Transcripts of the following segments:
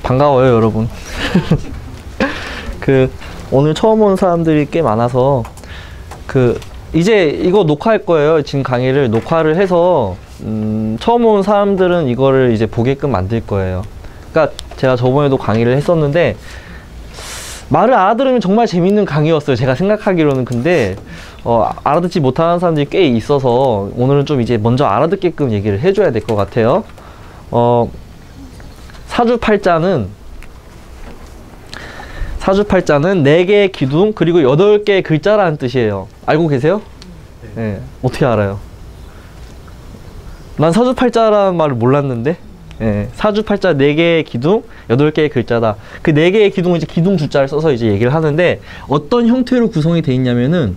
반가워요, 여러분. 오늘 처음 온 사람들이 꽤 많아서, 이제 이거 녹화할 거예요. 지금 강의를 녹화를 해서, 처음 온 사람들은 이거를 이제 보게끔 만들 거예요. 그러니까 제가 저번에도 강의를 했었는데, 말을 알아들으면 정말 재밌는 강의였어요. 제가 생각하기로는. 근데, 알아듣지 못하는 사람들이 꽤 있어서, 오늘은 좀 이제 먼저 알아듣게끔 얘기를 해줘야 될 것 같아요. 사주팔자는 4개의 기둥 그리고 8개의 글자라는 뜻이에요. 알고 계세요? 네. 어떻게 알아요? 난 사주팔자라는 말을 몰랐는데, 네. 사주팔자 4개의 기둥, 8개의 글자다. 그 4개의 기둥은 이제 기둥 주자를 써서 이제 얘기를 하는데, 어떤 형태로 구성이 되어 있냐면은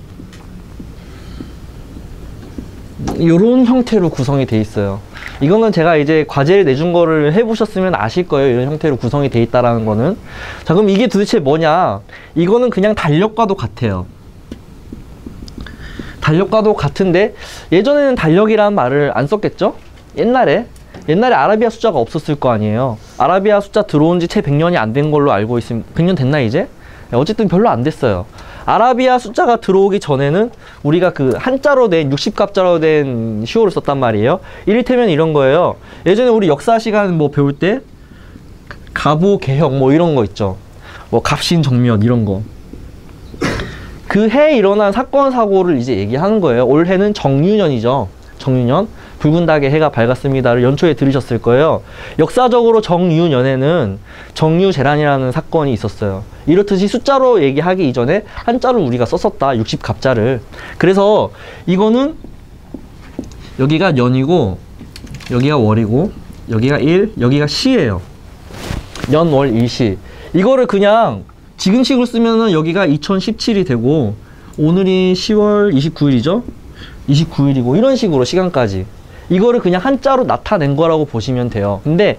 요런 형태로 구성이 되어 있어요. 이거는 제가 이제 과제를 내준 거를 해보셨으면 아실 거예요. 이런 형태로 구성이 되어 있다라는 거는. 자, 그럼 이게 도대체 뭐냐? 이거는 그냥 달력과도 같아요. 달력과도 같은데, 예전에는 달력이라는 말을 안 썼겠죠? 옛날에 아라비아 숫자가 없었을 거 아니에요. 아라비아 숫자 들어온 지 채 100년이 안 된 걸로 알고 있습니다. 100년 됐나 이제? 어쨌든 별로 안 됐어요. 아라비아 숫자가 들어오기 전에는 우리가 그 한자로 된 60갑자로 된 시호를 썼단 말이에요. 이를테면 이런 거예요. 예전에 우리 역사 시간 뭐 배울 때 가보 개혁 뭐 이런 거 있죠. 뭐 갑신정면 이런 거. 그 해에 일어난 사건 사고를 이제 얘기하는 거예요. 올해는 정유년이죠. 정유년. 붉은 닭의 해가 밝았습니다를 연초에 들으셨을 거예요. 역사적으로 정유년에는 정유재란이라는 사건이 있었어요. 이렇듯이 숫자로 얘기하기 이전에 한자를 우리가 썼었다. 60갑자를. 그래서 이거는 여기가 년이고 여기가 월이고 여기가 일, 여기가 시예요. 년, 월, 일, 시. 이거를 그냥 지금식으로 쓰면은 여기가 2017이 되고 오늘이 10월 29일이죠. 29일이고 이런 식으로 시간까지. 이거를 그냥 한자로 나타낸 거라고 보시면 돼요. 근데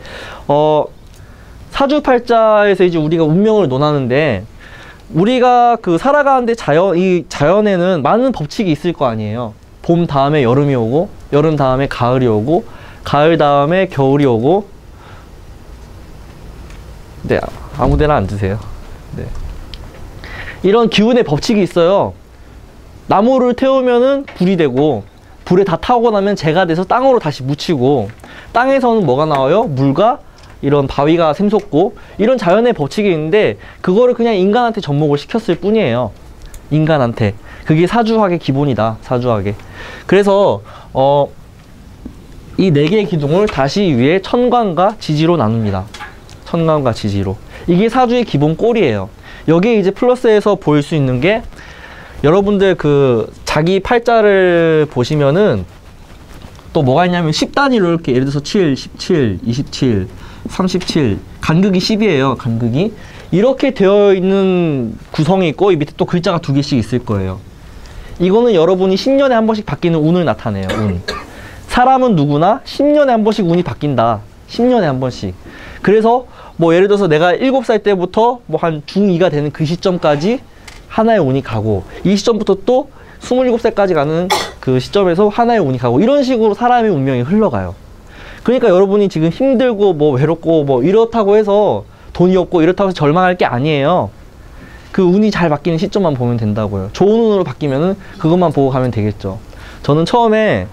사주팔자에서 이제 우리가 운명을 논하는데, 우리가 살아가는데 이 자연에는 많은 법칙이 있을 거 아니에요. 봄 다음에 여름이 오고, 여름 다음에 가을이 오고, 가을 다음에 겨울이 오고. 네, 아무데나 앉으세요. 네. 이런 기운의 법칙이 있어요. 나무를 태우면은 불이 되고, 불에 다 타고 나면 재가 돼서 땅으로 다시 묻히고, 땅에서는 뭐가 나와요? 물과 이런 바위가 샘솟고, 이런 자연의 법칙이 있는데 그거를 그냥 인간한테 접목을 시켰을 뿐이에요. 인간한테. 그게 사주학의 기본이다. 사주학의. 그래서 이 4개의 기둥을 다시 위에 천간과 지지로 나눕니다. 천간과 지지로. 이게 사주의 기본 꼴이에요. 여기에 이제 플러스해서 보일 수 있는 게, 여러분들 자기 팔자를 보시면은 또 뭐가 있냐면 10단위로 이렇게 예를 들어서 7, 17, 27, 37, 간극이 10이에요. 간극이. 이렇게 되어 있는 구성이 있고, 이 밑에 또 글자가 2개씩 있을 거예요. 이거는 여러분이 10년에 한 번씩 바뀌는 운을 나타내요. 운. 사람은 누구나 10년에 한 번씩 운이 바뀐다. 10년에 한 번씩. 그래서 뭐 예를 들어서 내가 7살 때부터 뭐 한 중2가 되는 그 시점까지 하나의 운이 가고, 이 시점부터 또 27살까지 가는 그 시점에서 하나의 운이 가고, 이런 식으로 사람의 운명이 흘러가요. 그러니까 여러분이 지금 힘들고 뭐 외롭고 뭐 이렇다고 해서, 돈이 없고 이렇다고 해서 절망할 게 아니에요. 그 운이 잘 바뀌는 시점만 보면 된다고요. 좋은 운으로 바뀌면은 그것만 보고 가면 되겠죠. 저는 처음에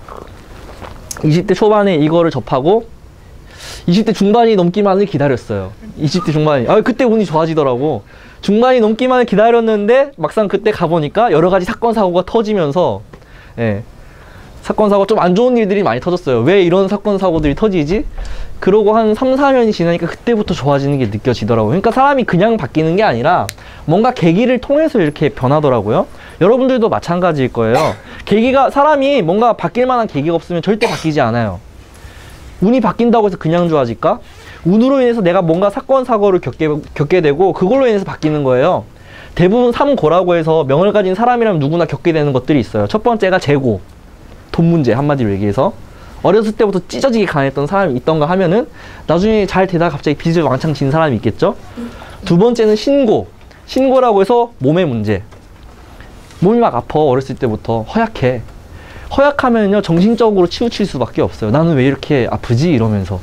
20대 초반에 이거를 접하고 20대 중반이 넘기만을 기다렸어요. 20대 중반이. 그때 운이 좋아지더라고. 중반이 넘기만을 기다렸는데 막상 그때 가보니까 여러 가지 사건 사고가 터지면서, 예, 사건 사고 좀 안 좋은 일들이 많이 터졌어요. 왜 이런 사건 사고들이 터지지? 그러고 한 3, 4년이 지나니까 그때부터 좋아지는 게 느껴지더라고요. 그러니까 사람이 그냥 바뀌는 게 아니라 뭔가 계기를 통해서 이렇게 변하더라고요. 여러분들도 마찬가지일 거예요. 사람이 뭔가 바뀔 만한 계기가 없으면 절대 바뀌지 않아요. 운이 바뀐다고 해서 그냥 좋아질까? 운으로 인해서 내가 뭔가 사건 사고를 겪게 되고 그걸로 인해서 바뀌는 거예요. 대부분 삼고라고 해서 명을 가진 사람이라면 누구나 겪게 되는 것들이 있어요. 첫 번째가 재고, 돈 문제, 한마디로 얘기해서. 어렸을 때부터 찢어지게 가난했던 사람이 있던가 하면은 나중에 잘 되다가 갑자기 빚을 왕창 진 사람이 있겠죠. 두 번째는 신고라고 해서 몸의 문제. 몸이 막 아파. 어렸을 때부터 허약해. 허약하면요 정신적으로 치우칠 수밖에 없어요. 나는 왜 이렇게 아프지? 이러면서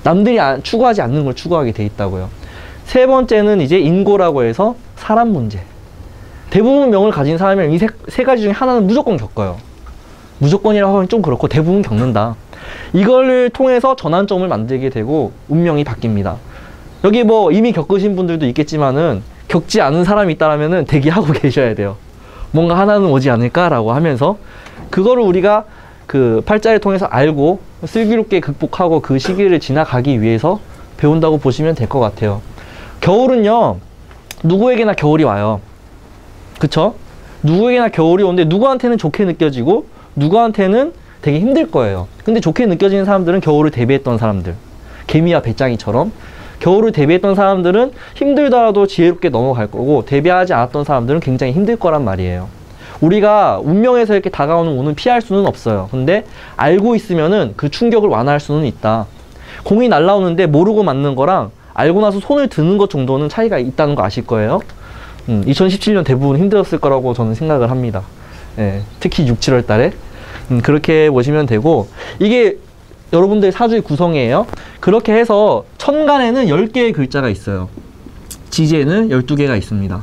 남들이 추구하지 않는 걸 추구하게 돼 있다고요. 세 번째는 이제 인고라고 해서 사람 문제. 대부분 명을 가진 사람이면 이 세 가지 중에 하나는 무조건 겪어요. 무조건이라고 하면 좀 그렇고 대부분 겪는다. 이걸 통해서 전환점을 만들게 되고 운명이 바뀝니다. 여기 뭐 이미 겪으신 분들도 있겠지만은 겪지 않은 사람이 있다라면은 대기하고 계셔야 돼요. 뭔가 하나는 오지 않을까라고 하면서 그거를 우리가 그 팔자를 통해서 알고 슬기롭게 극복하고 그 시기를 지나가기 위해서 배운다고 보시면 될 것 같아요. 겨울은요, 누구에게나 겨울이 와요. 그쵸? 누구에게나 겨울이 오는데 누구한테는 좋게 느껴지고 누구한테는 되게 힘들 거예요. 근데 좋게 느껴지는 사람들은 겨울을 대비했던 사람들, 개미와 배짱이처럼 겨울을 대비했던 사람들은 힘들더라도 지혜롭게 넘어갈 거고, 대비하지 않았던 사람들은 굉장히 힘들 거란 말이에요. 우리가 운명에서 이렇게 다가오는 운을 피할 수는 없어요. 근데 알고 있으면은 그 충격을 완화할 수는 있다. 공이 날라오는데 모르고 맞는 거랑 알고 나서 손을 드는 것 정도는 차이가 있다는 거 아실 거예요. 2017년 대부분 힘들었을 거라고 저는 생각을 합니다. 예, 특히 6, 7월 달에. 그렇게 보시면 되고, 이게 여러분들의 사주의 구성이에요. 그렇게 해서 천간에는 10개의 글자가 있어요. 지지에는 12개가 있습니다.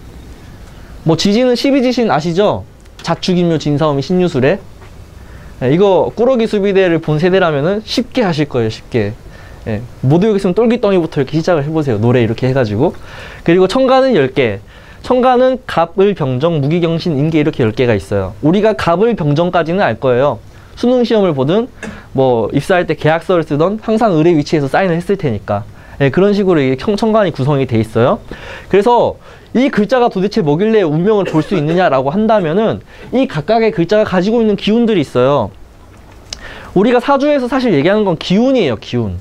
뭐 지지는 12지신 아시죠? 자축인묘 진사오미 신유술에. 예, 이거 꾸러기 수비대를 본 세대라면은 쉽게 하실 거예요. 쉽게. 예, 모두 여기 있으면 똘기덩이부터 이렇게 시작을 해보세요. 노래 이렇게 해가지고. 그리고 천간은 10개. 천간은 갑을, 병정, 무기경신, 임계 이렇게 10개가 있어요. 우리가 갑을, 병정까지는 알 거예요. 수능 시험을 보든 뭐 입사할 때 계약서를 쓰던 항상 을의 위치에서 사인을 했을 테니까. 예, 그런 식으로 이게 천간이 구성이 돼 있어요. 그래서 이 글자가 도대체 뭐길래 운명을 볼 수 있느냐라고 한다면은 이 각각의 글자가 가지고 있는 기운들이 있어요. 우리가 사주에서 사실 얘기하는 건 기운이에요. 기운.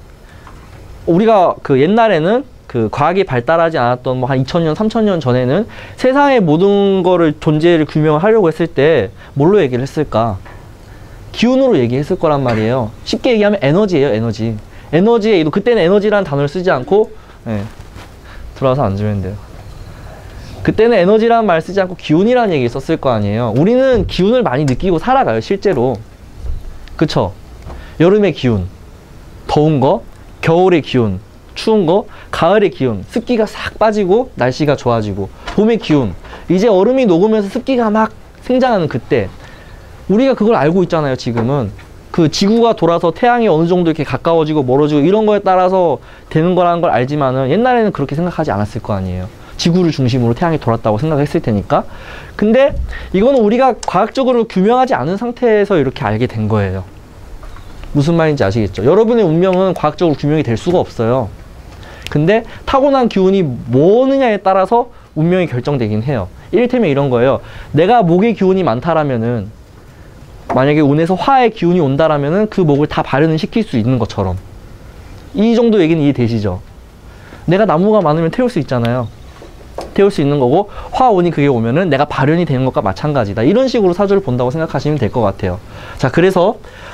우리가 그 옛날에는 그 과학이 발달하지 않았던 뭐 한 2000년, 3000년 전에는 세상의 모든 거를 존재를 규명을 하려고 했을 때 뭘로 얘기를 했을까? 기운으로 얘기했을 거란 말이에요. 쉽게 얘기하면 에너지예요. 에너지. 에너지에 그때는 에너지라는 단어를 쓰지 않고, 예, 들어와서 앉으면 돼요. 그때는 에너지라는 말을 쓰지 않고 기운이라는 얘기를 썼을 거 아니에요. 우리는 기운을 많이 느끼고 살아가요. 실제로. 그쵸? 여름의 기운, 더운 거, 겨울의 기운, 추운 거, 가을의 기운, 습기가 싹 빠지고 날씨가 좋아지고, 봄의 기운, 이제 얼음이 녹으면서 습기가 막 생장하는 그때, 우리가 그걸 알고 있잖아요. 지금은 그 지구가 돌아서 태양이 어느 정도 이렇게 가까워지고 멀어지고 이런 거에 따라서 되는 거라는 걸 알지만은 옛날에는 그렇게 생각하지 않았을 거 아니에요. 지구를 중심으로 태양이 돌았다고 생각했을 테니까. 근데 이거는 우리가 과학적으로 규명하지 않은 상태에서 이렇게 알게 된 거예요. 무슨 말인지 아시겠죠? 여러분의 운명은 과학적으로 규명이 될 수가 없어요. 근데 타고난 기운이 뭐느냐에 따라서 운명이 결정되긴 해요. 이를테면 이런 거예요. 내가 목의 기운이 많다라면은, 만약에 운에서 화의 기운이 온다라면은 그 목을 다 발현을 시킬 수 있는 것처럼, 이 정도 얘기는 이해되시죠? 내가 나무가 많으면 태울 수 있잖아요. 태울 수 있는 거고, 화운이 그게 오면은 내가 발현이 되는 것과 마찬가지다. 이런 식으로 사주를 본다고 생각하시면 될 것 같아요. 자, 그래서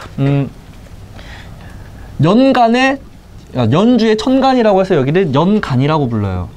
연간에, 연주의 천간이라고 해서 여기를 연간이라고 불러요.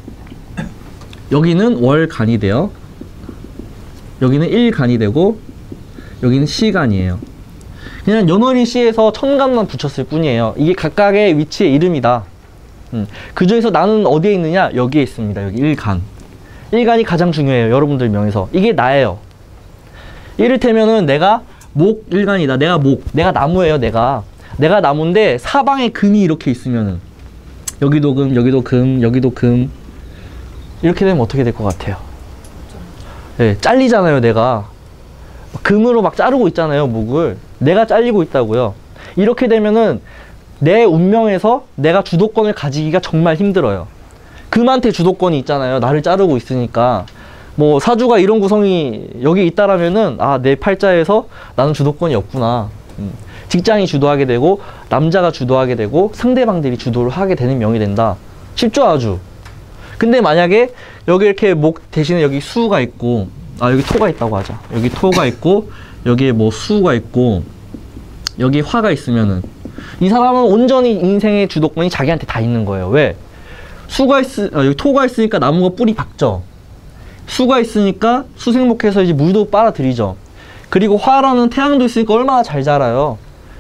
여기는 월간이 돼요. 여기는 일간이 되고, 여기는 시간이에요. 그냥 연월인 시에서 천간만 붙였을 뿐이에요. 이게 각각의 위치의 이름이다. 그 중에서 나는 어디에 있느냐? 여기에 있습니다. 여기 일간. 일간이 가장 중요해요. 여러분들 명에서. 이게 나예요. 이를테면은 내가 목 일간이다. 내가 목. 내가 나무예요. 내가 나무인데 사방에 금이 이렇게 있으면은, 여기도 금, 여기도 금, 여기도 금. 이렇게 되면 어떻게 될 것 같아요? 네, 잘리잖아요. 내가 금으로 막 자르고 있잖아요. 목을. 내가 잘리고 있다고요. 이렇게 되면은 내 운명에서 내가 주도권을 가지기가 정말 힘들어요. 금한테 주도권이 있잖아요. 나를 자르고 있으니까. 뭐 사주가 이런 구성이 여기 있다라면은, 아, 내 팔자에서 나는 주도권이 없구나. 직장이 주도하게 되고, 남자가 주도하게 되고, 상대방들이 주도를 하게 되는 명이 된다. 쉽죠, 아주. 근데 만약에 여기 이렇게 목 대신에 여기 수가 있고, 아, 여기 토가 있다고 하자. 여기 토가 있고, 여기에 뭐 수가 있고, 여기 화가 있으면은, 이 사람은 온전히 인생의 주도권이 자기한테 다 있는 거예요. 왜? 여기 토가 있으니까 나무가 뿌리 박죠. 수가 있으니까 수생목해서 이제 물도 빨아들이죠. 그리고 화라는 태양도 있으니까 얼마나 잘 자라요.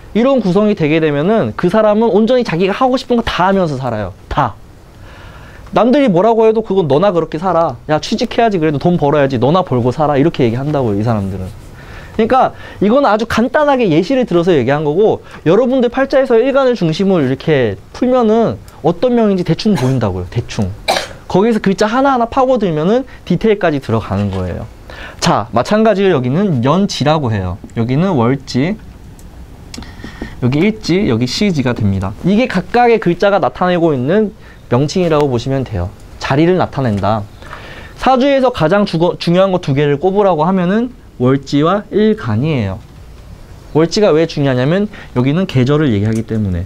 이런 구성이 되게 되면은 그 사람은 온전히 자기가 하고 싶은 거 다 하면서 살아요. 다. 남들이 뭐라고 해도 그건 너나 그렇게 살아. 야, 취직해야지. 그래도 돈 벌어야지. 너나 벌고 살아. 이렇게 얘기한다고요, 이 사람들은. 그러니까 이건 아주 간단하게 예시를 들어서 얘기한 거고, 여러분들 팔자에서 일간을 중심으로 이렇게 풀면은 어떤 명인지 대충 보인다고요. 대충. 거기서 글자 하나하나 파고들면은 디테일까지 들어가는 거예요. 자, 마찬가지로 여기는 연지라고 해요. 여기는 월지, 여기 일지, 여기 시지가 됩니다. 이게 각각의 글자가 나타내고 있는 명칭이라고 보시면 돼요. 자리를 나타낸다. 사주에서 가장 중요한 거 두 개를 꼽으라고 하면은 월지와 일간이에요. 월지가 왜 중요하냐면 여기는 계절을 얘기하기 때문에.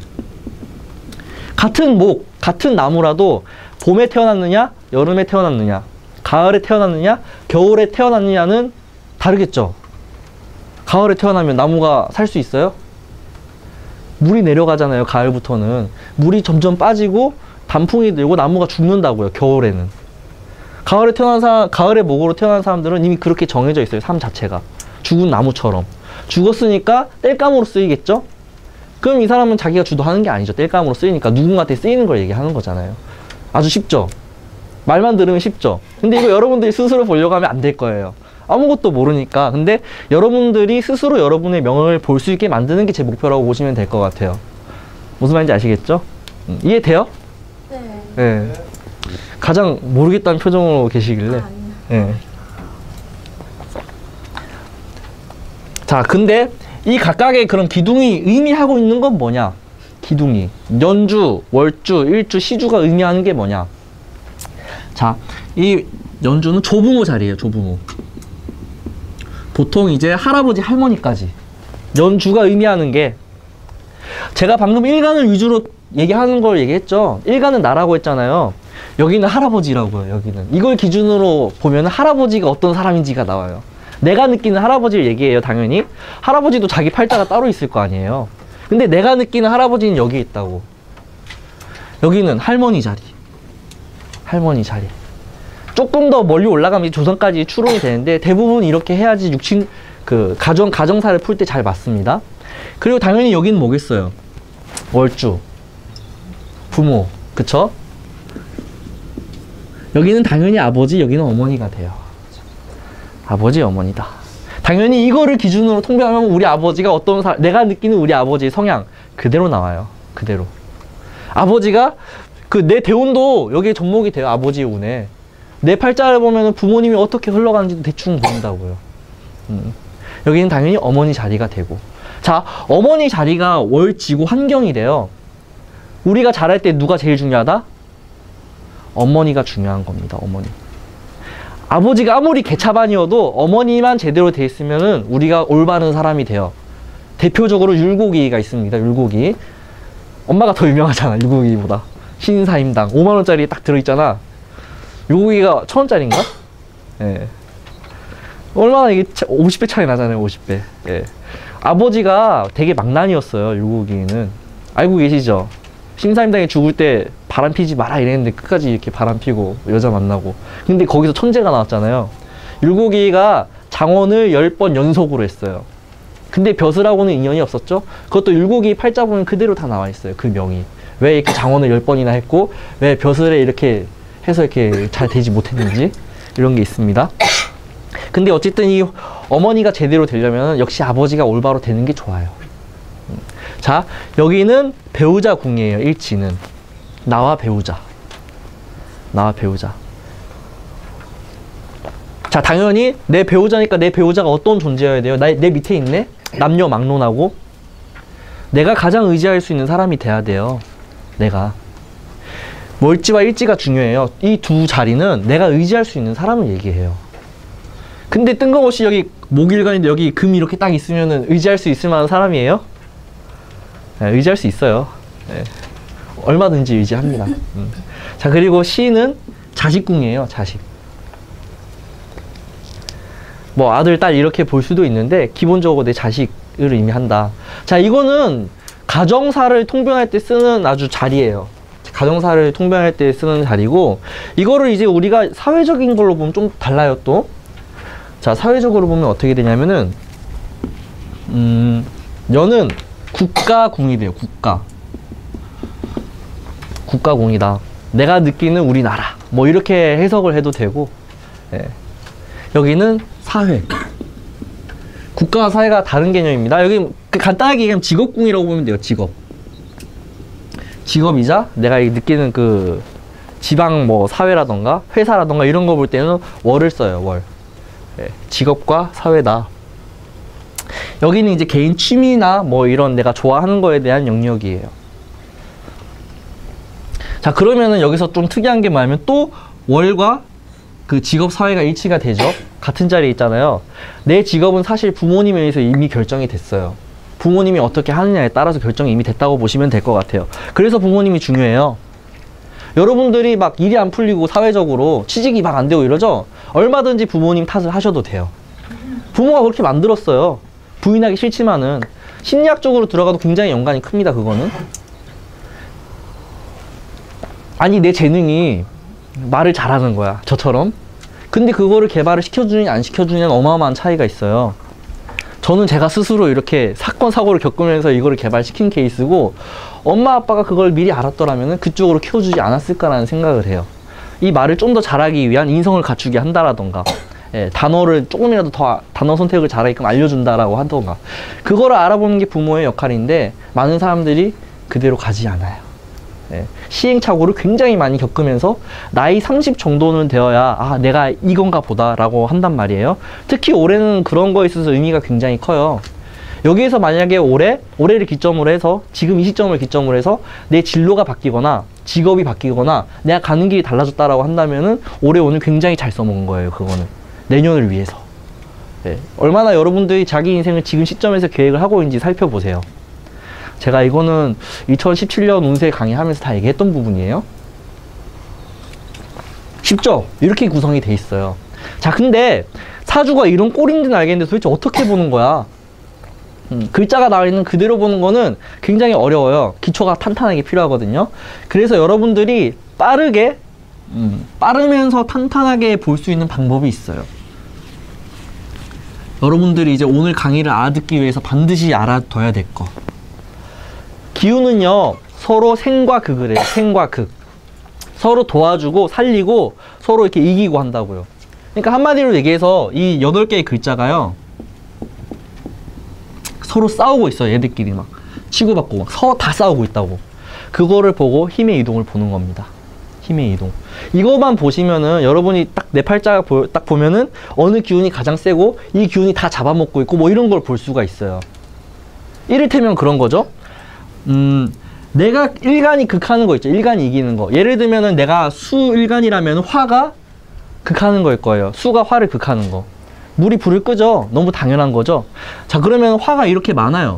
같은 목, 같은 나무라도 봄에 태어났느냐, 여름에 태어났느냐, 가을에 태어났느냐, 겨울에 태어났느냐는 다르겠죠. 가을에 태어나면 나무가 살 수 있어요? 물이 내려가잖아요. 가을부터는 물이 점점 빠지고 단풍이 들고 나무가 죽는다고요. 겨울에는. 가을에 태어난 사람, 가을에 목으로 태어난 사람들은 이미 그렇게 정해져 있어요. 삶 자체가 죽은 나무처럼. 죽었으니까 땔감으로 쓰이겠죠. 그럼 이 사람은 자기가 주도하는 게 아니죠. 땔감으로 쓰이니까 누군가한테 쓰이는 걸 얘기하는 거잖아요. 아주 쉽죠. 말만 들으면 쉽죠. 근데 이거 여러분들이 스스로 보려고 하면 안 될 거예요. 아무것도 모르니까. 근데 여러분들이 스스로 여러분의 명을 볼 수 있게 만드는 게 제 목표라고 보시면 될 것 같아요. 무슨 말인지 아시겠죠? 이해돼요? 네. 네. 가장 모르겠다는 표정으로 계시길래. 네. 자, 근데 이 각각의 그런 기둥이 의미하고 있는 건 뭐냐? 기둥이. 연주, 월주, 일주, 시주가 의미하는 게 뭐냐? 자, 이 연주는 조부모 자리예요. 조부모. 보통 이제 할아버지, 할머니까지. 연주가 의미하는 게, 제가 방금 일간을 위주로 얘기하는 걸 얘기했죠. 일간은 나라고 했잖아요. 여기는 할아버지라고요. 여기는. 이걸 기준으로 보면 할아버지가 어떤 사람인지가 나와요. 내가 느끼는 할아버지를 얘기해요. 당연히. 할아버지도 자기 팔자가 따로 있을 거 아니에요. 근데 내가 느끼는 할아버지는 여기 있다고. 여기는 할머니 자리. 할머니 자리. 조금 더 멀리 올라가면 조선까지 추론이 되는데 대부분 이렇게 해야지 가정사를 풀 때 잘 맞습니다. 그리고 당연히 여기는 뭐겠어요? 월주. 부모. 그쵸? 여기는 당연히 아버지, 여기는 어머니가 돼요. 아버지, 어머니다. 당연히 이거를 기준으로 통변하면 우리 아버지가 내가 느끼는 우리 아버지의 성향 그대로 나와요. 그대로. 아버지가 내 대운도 여기에 접목이 돼요. 아버지의 운에. 내 팔자를 보면 부모님이 어떻게 흘러가는지도 대충 보인다고요. 여기는 당연히 어머니 자리가 되고. 자, 어머니 자리가 월지고 환경이 돼요. 우리가 자랄 때 누가 제일 중요하다? 어머니가 중요한 겁니다. 어머니. 아버지가 아무리 개차반이어도 어머니만 제대로 돼 있으면은 우리가 올바른 사람이 돼요. 대표적으로 율곡이가 있습니다. 율곡이. 엄마가 더 유명하잖아. 율곡이보다. 신사임당 5만원짜리 딱 들어있잖아. 율곡이가 1000원짜리인가? 예. 얼마나 이게 50배 차이 나잖아요. 50배. 예. 아버지가 되게 망난이었어요. 율곡이는. 알고 계시죠? 신사임당에 죽을 때 바람 피지 마라 이랬는데 끝까지 이렇게 바람 피고 여자 만나고. 근데 거기서 천재가 나왔잖아요. 율곡이가 장원을 10번 연속으로 했어요. 근데 벼슬하고는 인연이 없었죠. 그것도 율곡이 팔자 보면 그대로 다 나와 있어요. 그 명이. 왜 이렇게 장원을 10번이나 했고 왜 벼슬에 이렇게 해서 이렇게 잘 되지 못했는지 이런 게 있습니다. 근데 어쨌든 이 어머니가 제대로 되려면 역시 아버지가 올바로 되는 게 좋아요. 자, 여기는 배우자 궁이에요. 일지는. 나와 배우자. 나와 배우자. 자, 당연히 내 배우자니까 내 배우자가 어떤 존재여야 돼요? 내 밑에 있네? 남녀 막론하고. 내가 가장 의지할 수 있는 사람이 돼야 돼요. 내가. 월지와 일지가 중요해요. 이 두 자리는 내가 의지할 수 있는 사람을 얘기해요. 근데 뜬금없이 여기 목일간인데 여기 금이 이렇게 딱 있으면은 의지할 수 있을 만한 사람이에요? 네, 의지할 수 있어요. 네. 얼마든지 의지합니다. 자, 그리고 시는 자식궁이에요. 자식. 뭐 아들, 딸 이렇게 볼 수도 있는데 기본적으로 내 자식을 의미한다. 자, 이거는 가정사를 통변할 때 쓰는 아주 자리예요. 가정사를 통변할 때 쓰는 자리고, 이거를 이제 우리가 사회적인 걸로 보면 좀 달라요. 또 자, 사회적으로 보면 어떻게 되냐면은 연은 국가궁이 돼요. 국가궁이다. 내가 느끼는 우리나라. 뭐 이렇게 해석을 해도 되고, 예. 여기는 사회. 국가와 사회가 다른 개념입니다. 여기 간단하게 얘기하면 직업궁이라고 보면 돼요. 직업이자 내가 느끼는 그 지방 뭐 사회라던가 회사라던가 이런 거 볼 때는 월을 써요. 월. 예. 직업과 사회다. 여기는 이제 개인 취미나 뭐 이런 내가 좋아하는 거에 대한 영역이에요. 자, 그러면은 여기서 좀 특이한 게 뭐냐면 또 월과 그 직업 사회가 일치가 되죠. 같은 자리에 있잖아요. 내 직업은 사실 부모님에 의해서 이미 결정이 됐어요. 부모님이 어떻게 하느냐에 따라서 결정이 이미 됐다고 보시면 될 것 같아요. 그래서 부모님이 중요해요. 여러분들이 막 일이 안 풀리고 사회적으로 취직이 막 안 되고 이러죠? 얼마든지 부모님 탓을 하셔도 돼요. 부모가 그렇게 만들었어요. 부인하기 싫지만은 심리학적으로 들어가도 굉장히 연관이 큽니다. 그거는. 아니 내 재능이 말을 잘하는 거야. 저처럼. 근데 그거를 개발을 시켜주느냐 안 시켜주느냐는 어마어마한 차이가 있어요. 저는 제가 스스로 이렇게 사건 사고를 겪으면서 이거를 개발시킨 케이스고 엄마 아빠가 그걸 미리 알았더라면 그쪽으로 키워주지 않았을까라는 생각을 해요. 이 말을 좀 더 잘하기 위한 인성을 갖추게 한다라던가, 예, 단어를 조금이라도 더 단어 선택을 잘하게끔 알려준다라고 하던가, 그거를 알아보는 게 부모의 역할인데 많은 사람들이 그대로 가지 않아요. 예, 시행착오를 굉장히 많이 겪으면서 나이 30 정도는 되어야 아 내가 이건가 보다 라고 한단 말이에요. 특히 올해는 그런 거에 있어서 의미가 굉장히 커요. 여기에서 만약에 올해를 기점으로 해서 지금 이 시점을 기점으로 해서 내 진로가 바뀌거나 직업이 바뀌거나 내가 가는 길이 달라졌다라고 한다면은 올해 오늘 굉장히 잘 써먹은 거예요. 그거는 내년을 위해서. 예, 얼마나 여러분들이 자기 인생을 지금 시점에서 계획을 하고 있는지 살펴보세요. 제가 이거는 2017년 운세 강의하면서 다 얘기했던 부분이에요. 쉽죠? 이렇게 구성이 돼 있어요. 자, 근데 사주가 이런 꼴인지는 알겠는데 도대체 어떻게 보는 거야? 글자가 나와 있는 그대로 보는 거는 굉장히 어려워요. 기초가 탄탄하게 필요하거든요. 그래서 여러분들이 빠르면서 탄탄하게 볼 수 있는 방법이 있어요. 여러분들이 이제 오늘 강의를 알아듣기 위해서 반드시 알아둬야 될 거. 기운은요, 서로 생과 극을 해요. 생과 극. 서로 도와주고 살리고 서로 이렇게 이기고 한다고요. 그러니까 한마디로 얘기해서 이 8개의 글자가요, 서로 싸우고 있어요. 얘들끼리 막 치고받고 막 서로 다 싸우고 있다고. 그거를 보고 힘의 이동을 보는 겁니다. 힘의 이동. 이거만 보시면은 여러분이 딱 내 팔자가 딱 보면은 어느 기운이 가장 세고 이 기운이 다 잡아먹고 있고 뭐 이런 걸 볼 수가 있어요. 이를테면 그런 거죠. 내가 일간이 극하는 거 있죠. 일간이 이기는 거. 예를 들면은 내가 수일간이라면 화가 극하는 거일 거예요. 수가 화를 극하는 거. 물이 불을 끄죠. 너무 당연한 거죠. 자, 그러면 화가 이렇게 많아요.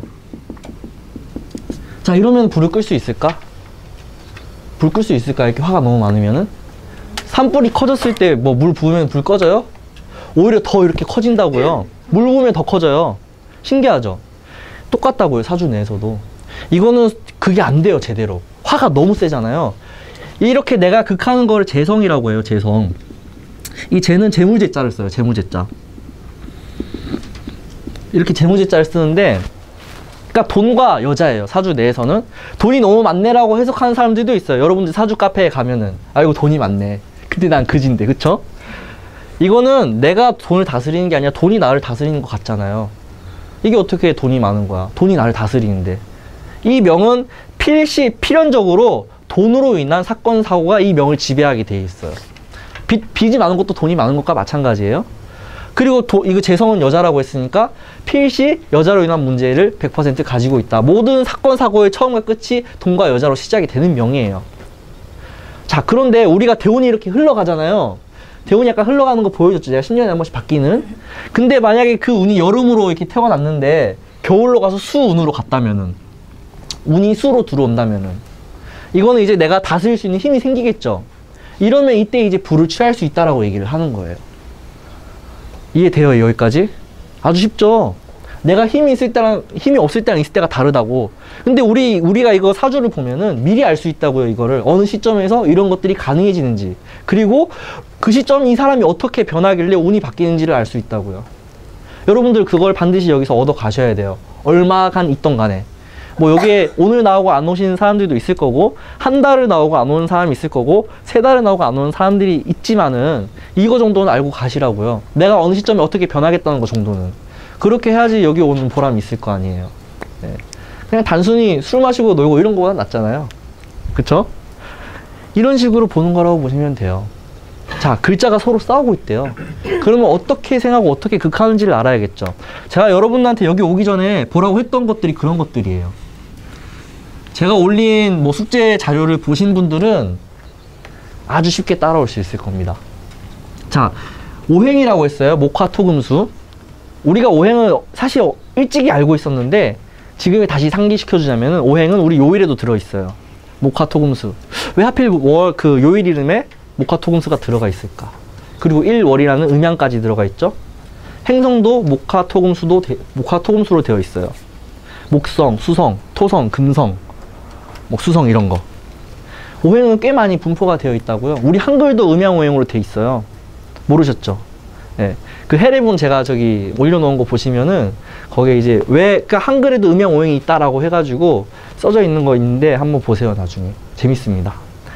자, 이러면 불을 끌 수 있을까? 불 끌 수 있을까? 이렇게 화가 너무 많으면은? 산불이 커졌을 때 뭐 물 부으면 불 꺼져요? 오히려 더 이렇게 커진다고요. 물 부으면 더 커져요. 신기하죠? 똑같다고요. 사주 내에서도. 이거는 그게 안 돼요. 제대로. 화가 너무 세잖아요. 이렇게 내가 극하는 거를 재성이라고 해요. 재성. 이 재는 재무제자를 써요. 재무제자. 이렇게 재무제자를 쓰는데, 그러니까 돈과 여자예요. 사주 내에서는. 돈이 너무 많네라고 해석하는 사람들도 있어요. 여러분들 사주 카페에 가면은 아이고 돈이 많네. 근데 난 그지인데, 그쵸? 이거는 내가 돈을 다스리는 게 아니라 돈이 나를 다스리는 것 같잖아요. 이게 어떻게 돈이 많은 거야? 돈이 나를 다스리는데. 이 명은 필연적으로 돈으로 인한 사건 사고가 이 명을 지배하게 돼 있어요. 빚이 많은 것도 돈이 많은 것과 마찬가지예요. 그리고 이거 재성은 여자라고 했으니까 필시 여자로 인한 문제를 100% 가지고 있다. 모든 사건 사고의 처음과 끝이 돈과 여자로 시작이 되는 명이에요. 자, 그런데 우리가 대운이 이렇게 흘러가잖아요. 대운이 약간 흘러가는 거 보여줬죠. 제가 10년에 한 번씩 바뀌는. 근데 만약에 그 운이 여름으로 이렇게 태어났는데 겨울로 가서 수운으로 갔다면은, 운이 수로 들어온다면은, 이거는 이제 내가 다스릴 수 있는 힘이 생기겠죠. 이러면 이때 이제 불을 취할 수 있다라고 얘기를 하는 거예요. 이해돼요? 여기까지? 아주 쉽죠? 내가 힘이 있을 때랑 힘이 없을 때랑 있을 때가 다르다고. 근데 우리가 이거 사주를 보면은 미리 알 수 있다고요. 이거를 어느 시점에서 이런 것들이 가능해지는지, 그리고 그 시점 이 사람이 어떻게 변하길래 운이 바뀌는지를 알 수 있다고요. 여러분들 그걸 반드시 여기서 얻어 가셔야 돼요. 얼마간 있던 간에. 뭐 여기에 오늘 나오고 안 오시는 사람들도 있을 거고, 한 달을 나오고 안 오는 사람이 있을 거고, 세 달을 나오고 안 오는 사람들이 있지만은 이거 정도는 알고 가시라고요. 내가 어느 시점에 어떻게 변하겠다는 거 정도는. 그렇게 해야지 여기 오는 보람이 있을 거 아니에요. 네. 그냥 단순히 술 마시고 놀고 이런 거보다 낫잖아요. 그쵸? 이런 식으로 보는 거라고 보시면 돼요. 자, 글자가 서로 싸우고 있대요. 그러면 어떻게 생각하고 어떻게 극하는지를 알아야겠죠. 제가 여러분들한테 여기 오기 전에 보라고 했던 것들이 그런 것들이에요. 제가 올린 뭐 숙제 자료를 보신 분들은 아주 쉽게 따라올 수 있을 겁니다. 자, 오행이라고 했어요. 목화토금수. 우리가 오행을 사실 일찍이 알고 있었는데 지금 다시 상기시켜 주자면 오행은 우리 요일에도 들어있어요. 목화토금수. 왜 하필 그 요일 이름에 목화토금수가 들어가 있을까? 그리고 일월이라는 음양까지 들어가 있죠. 행성도 목화토금수로 되어 있어요. 목성, 수성, 토성, 금성, 뭐 수성 이런 거. 오행은 꽤 많이 분포가 되어 있다고요. 우리 한글도 음양오행으로 되어 있어요. 모르셨죠? 네. 그 해례본 제가 저기 올려놓은 거 보시면은 거기에 이제 왜 그러니까 한글에도 음양오행이 있다라고 해가지고 써져 있는 거 있는데 한번 보세요. 나중에 재밌습니다.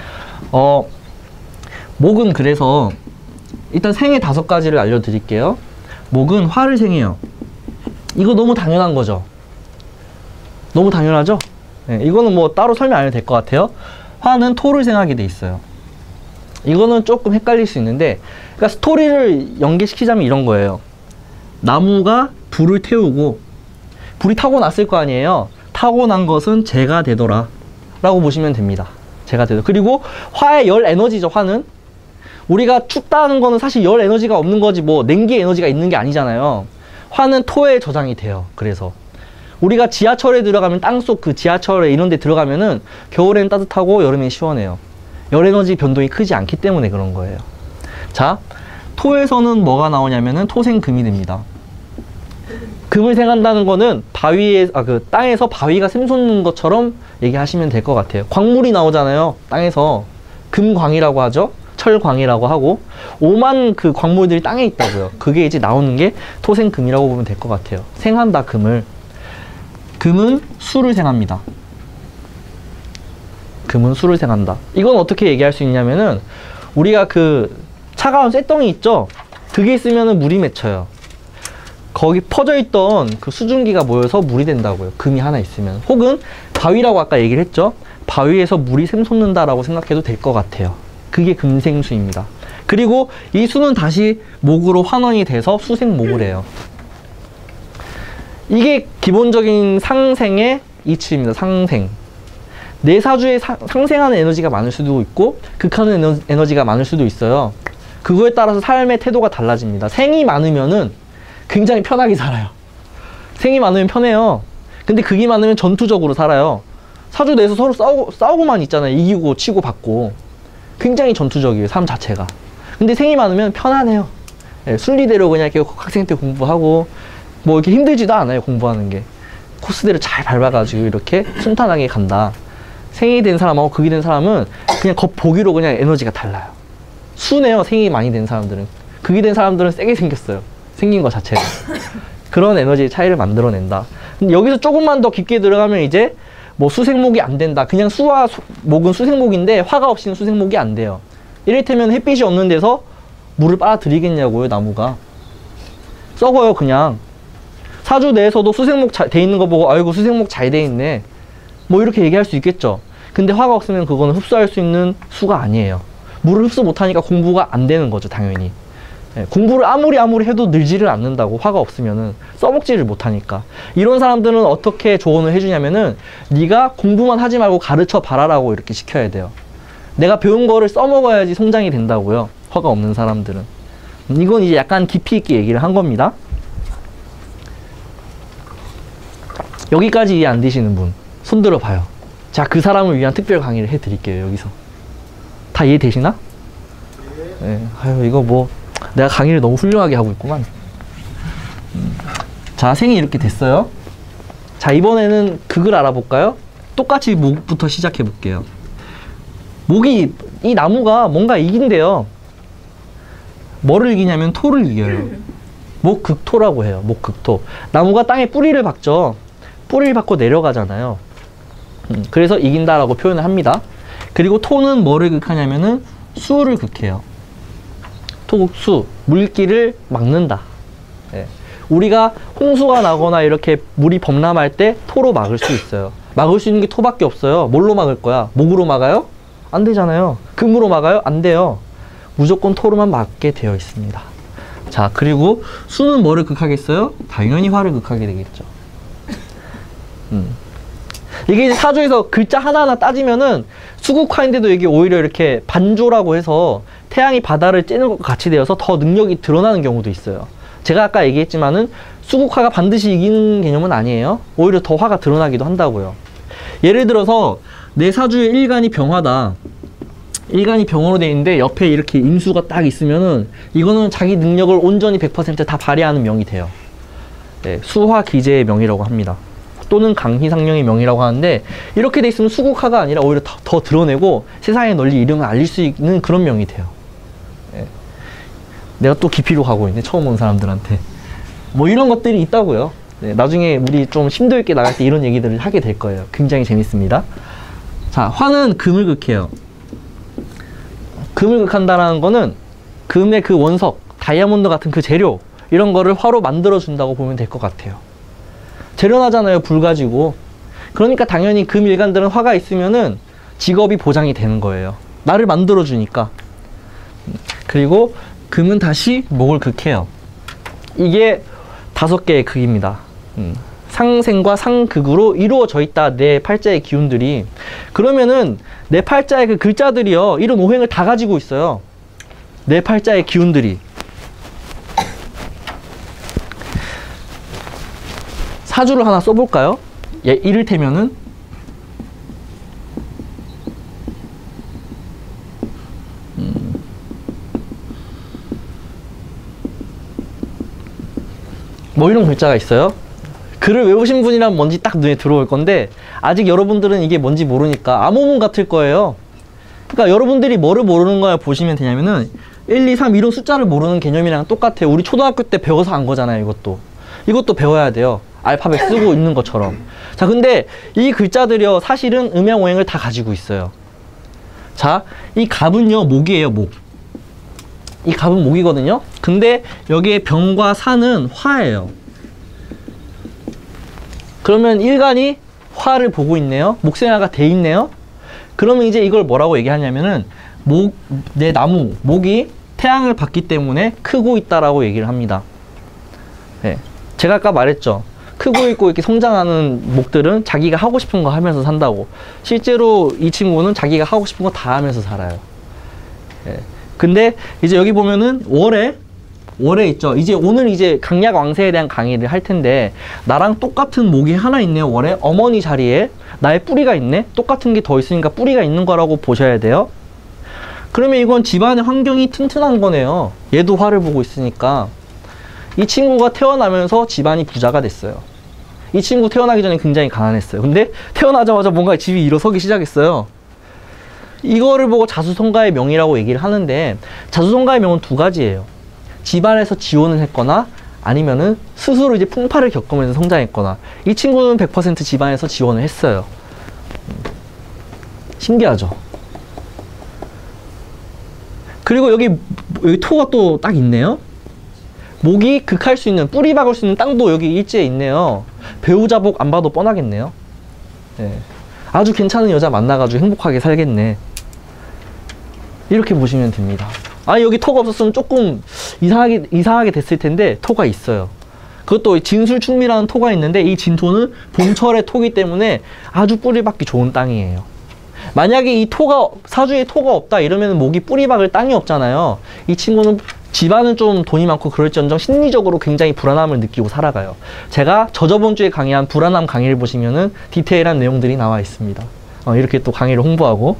목은 그래서 일단 생애 5가지를 알려드릴게요. 목은 화를 생해요. 이거 너무 당연한 거죠. 너무 당연하죠? 네, 이거는 뭐 따로 설명 안 해도 될 것 같아요. 화는 토를 생하게 돼 있어요. 이거는 조금 헷갈릴 수 있는데, 그러니까 스토리를 연계시키자면 이런 거예요. 나무가 불을 태우고 불이 타고 났을 거 아니에요. 타고 난 것은 재가 되더라 라고 보시면 됩니다. 재가 되더라. 그리고 화의 열 에너지죠. 화는 우리가 춥다는 거는 사실 열 에너지가 없는 거지 뭐 냉기 에너지가 있는 게 아니잖아요. 화는 토에 저장이 돼요. 그래서 우리가 지하철에 들어가면 땅속 그 지하철에 이런 데 들어가면은 겨울에는 따뜻하고 여름엔 시원해요. 열 에너지 변동이 크지 않기 때문에 그런 거예요. 자, 토에서는 뭐가 나오냐면은 토생금이 됩니다. 금을 생한다는 거는 그 땅에서 바위가 샘솟는 것처럼 얘기하시면 될 것 같아요. 광물이 나오잖아요. 땅에서 금광이라고 하죠. 철광이라고 하고 오만 그 광물들이 땅에 있다고요. 그게 이제 나오는 게 토생금이라고 보면 될 것 같아요. 생한다 금을. 금은 수를 생합니다. 금은 수를 생한다. 이건 어떻게 얘기할 수 있냐면은 우리가 그 차가운 쇳덩이 있죠? 그게 있으면은 물이 맺혀요. 거기 퍼져 있던 그 수증기가 모여서 물이 된다고요. 금이 하나 있으면. 혹은 바위라고 아까 얘기를 했죠? 바위에서 물이 샘솟는다라고 생각해도 될 것 같아요. 그게 금생수입니다. 그리고 이 수는 다시 목으로 환원이 돼서 수생목을 해요. 이게 기본적인 상생의 이치입니다. 상생. 내 사주에 상생하는 에너지가 많을 수도 있고 극하는 에너지가 많을 수도 있어요. 그거에 따라서 삶의 태도가 달라집니다. 생이 많으면은 굉장히 편하게 살아요. 생이 많으면 편해요. 근데 극이 많으면 전투적으로 살아요. 사주 내에서 서로 싸우고만 있잖아요. 이기고 치고 받고. 굉장히 전투적이에요. 삶 자체가. 근데 생이 많으면 편안해요. 예, 순리대로 그냥 이렇게 학생 때 공부하고 뭐 이렇게 힘들지도 않아요. 공부하는 게. 코스대로 잘 밟아가지고 이렇게 순탄하게 간다. 생이 된 사람하고 극이 된 사람은 그냥 겉보기로 그냥 에너지가 달라요. 순해요. 생이 많이 된 사람들은. 극이 된 사람들은 세게 생겼어요. 생긴 것 자체가. 그런 에너지의 차이를 만들어낸다. 근데 여기서 조금만 더 깊게 들어가면 이제 뭐 수생목이 안 된다. 그냥 수와 목은 수생목인데 화가 없이는 수생목이 안 돼요. 이를테면 햇빛이 없는 데서 물을 빨아들이겠냐고요. 나무가. 썩어요. 그냥. 사주 내에서도 수생목 돼 있는 거 보고 아이고 수생목 잘 돼 있네. 뭐 이렇게 얘기할 수 있겠죠. 근데 화가 없으면 그거는 흡수할 수 있는 수가 아니에요. 물을 흡수 못하니까 공부가 안 되는 거죠. 당연히. 예, 공부를 아무리 해도 늘지를 않는다고. 화가 없으면은 써먹지를 못하니까. 이런 사람들은 어떻게 조언을 해주냐면은 네가 공부만 하지 말고 가르쳐 봐라라고 이렇게 시켜야 돼요. 내가 배운 거를 써먹어야지 성장이 된다고요. 화가 없는 사람들은. 이건 이제 약간 깊이 있게 얘기를 한 겁니다. 여기까지 이해 안 되시는 분 손 들어봐요. 자, 그 사람을 위한 특별 강의를 해드릴게요. 여기서 다 이해되시나? 네. 아유, 이거 뭐 내가 강의를 너무 훌륭하게 하고 있구만. 자, 생이 이렇게 됐어요. 자, 이번에는 극을 알아볼까요? 똑같이 목부터 시작해 볼게요. 목이, 이 나무가 뭔가 이긴대요. 뭐를 이기냐면 토를 이겨요. 목극토라고 해요. 목극토. 나무가 땅에 뿌리를 박죠. 뿌리를 박고 내려가잖아요. 그래서 이긴다라고 표현을 합니다. 그리고 토는 뭐를 극하냐면은 수를 극해요. 토, 수, 물기를 막는다. 예. 우리가 홍수가 나거나 이렇게 물이 범람할 때 토로 막을 수 있어요. 막을 수 있는 게 토밖에 없어요. 뭘로 막을 거야? 목으로 막아요? 안 되잖아요. 금으로 막아요? 안 돼요. 무조건 토로만 막게 되어 있습니다. 자, 그리고 수는 뭐를 극하겠어요? 당연히 화를 극하게 되겠죠. 이게 이제 사조에서 글자 하나하나 따지면은 수국화인데도 이게 오히려 이렇게 반조라고 해서 태양이 바다를 찌는 것과 같이 되어서 더 능력이 드러나는 경우도 있어요. 제가 아까 얘기했지만은 수국화가 반드시 이기는 개념은 아니에요. 오히려 더 화가 드러나기도 한다고요. 예를 들어서 내 사주의 일간이 병화다. 일간이 병으로 돼 있는데 옆에 이렇게 임수가 딱 있으면은 이거는 자기 능력을 온전히 100% 다 발휘하는 명이 돼요. 네, 수화기재의 명이라고 합니다. 또는 강희상령의 명이라고 하는데 이렇게 돼 있으면 수국화가 아니라 오히려 더 드러내고 세상에 널리 이름을 알릴 수 있는 그런 명이 돼요. 네. 내가 또 깊이로 가고 있네, 처음 온 사람들한테. 뭐 이런 것들이 있다고요. 네, 나중에 우리 좀 심도 있게 나갈 때 이런 얘기들을 하게 될 거예요. 굉장히 재밌습니다. 자, 화는 금을 극해요. 금을 극한다는 거는 금의 그 원석, 다이아몬드 같은 그 재료, 이런 거를 화로 만들어준다고 보면 될 것 같아요. 재련하잖아요, 불 가지고. 그러니까 당연히 금 일간들은 화가 있으면은 직업이 보장이 되는 거예요. 나를 만들어주니까. 그리고 금은 다시 목을 극해요. 이게 5개의 극입니다. 상생과 상극으로 이루어져 있다, 내 팔자의 기운들이. 그러면은 내 팔자의 그 글자들이요, 이런 오행을 다 가지고 있어요. 내 팔자의 기운들이. 사주를 하나 써볼까요? 예, 이를테면은 뭐 이런 글자가 있어요. 글을 외우신 분이라면 뭔지 딱 눈에 들어올 건데 아직 여러분들은 이게 뭔지 모르니까 암호문 같을 거예요. 그러니까 여러분들이 뭐를 모르는 거야 보시면 되냐면은 1, 2, 3 이런 숫자를 모르는 개념이랑 똑같아요. 우리 초등학교 때 배워서 안 거잖아요. 이것도 배워야 돼요. 알파벳 쓰고 있는 것처럼. 자, 근데 이 글자들이요, 사실은 음양오행을 다 가지고 있어요. 자, 이 갑은요, 목이에요, 목. 이 갑은 목이거든요. 근데 여기에 병과 사는 화예요. 그러면 일간이 화를 보고 있네요. 목생화가 돼 있네요. 그러면 이제 이걸 뭐라고 얘기하냐면은 내 나무, 목이 태양을 받기 때문에 크고 있다라고 얘기를 합니다. 네. 제가 아까 말했죠. 크고 있고 이렇게 성장하는 목들은 자기가 하고 싶은 거 하면서 산다고. 실제로 이 친구는 자기가 하고 싶은 거 다 하면서 살아요. 네. 근데 이제 여기 보면은 월에 있죠. 오늘 이제 강약 왕세에 대한 강의를 할 텐데 나랑 똑같은 목이 하나 있네요. 월에 어머니 자리에 나의 뿌리가 있네. 똑같은 게 더 있으니까 뿌리가 있는 거라고 보셔야 돼요. 그러면 이건 집안의 환경이 튼튼한 거네요. 얘도 화를 보고 있으니까. 이 친구가 태어나면서 집안이 부자가 됐어요. 이 친구 태어나기 전에 굉장히 가난했어요. 근데 태어나자마자 뭔가 집이 일어서기 시작했어요. 이거를 보고 자수성가의 명이라고 얘기를 하는데 자수성가의 명은 2가지예요. 집안에서 지원을 했거나 아니면은 스스로 이제 풍파를 겪으면서 성장했거나. 이 친구는 100% 집안에서 지원을 했어요. 신기하죠? 그리고 여기 토가 또 딱 있네요. 목이 극할 수 있는, 뿌리 박을 수 있는 땅도 여기 일지에 있네요. 배우자복 안 봐도 뻔하겠네요. 네. 아주 괜찮은 여자 만나가지고 행복하게 살겠네. 이렇게 보시면 됩니다. 여기 토가 없었으면 조금 이상하게 됐을 텐데 토가 있어요. 그것도 진술충미라는 토가 있는데 이 진토는 봄철의 토기 때문에 아주 뿌리 박기 좋은 땅이에요. 만약에 이 사주에 토가 없다 이러면 목이 뿌리 박을 땅이 없잖아요. 이 친구는 집안은 좀 돈이 많고 그럴지언정 심리적으로 굉장히 불안함을 느끼고 살아가요. 제가 저번 주에 강의한 불안함 강의를 보시면은 디테일한 내용들이 나와 있습니다. 이렇게 또 강의를 홍보하고.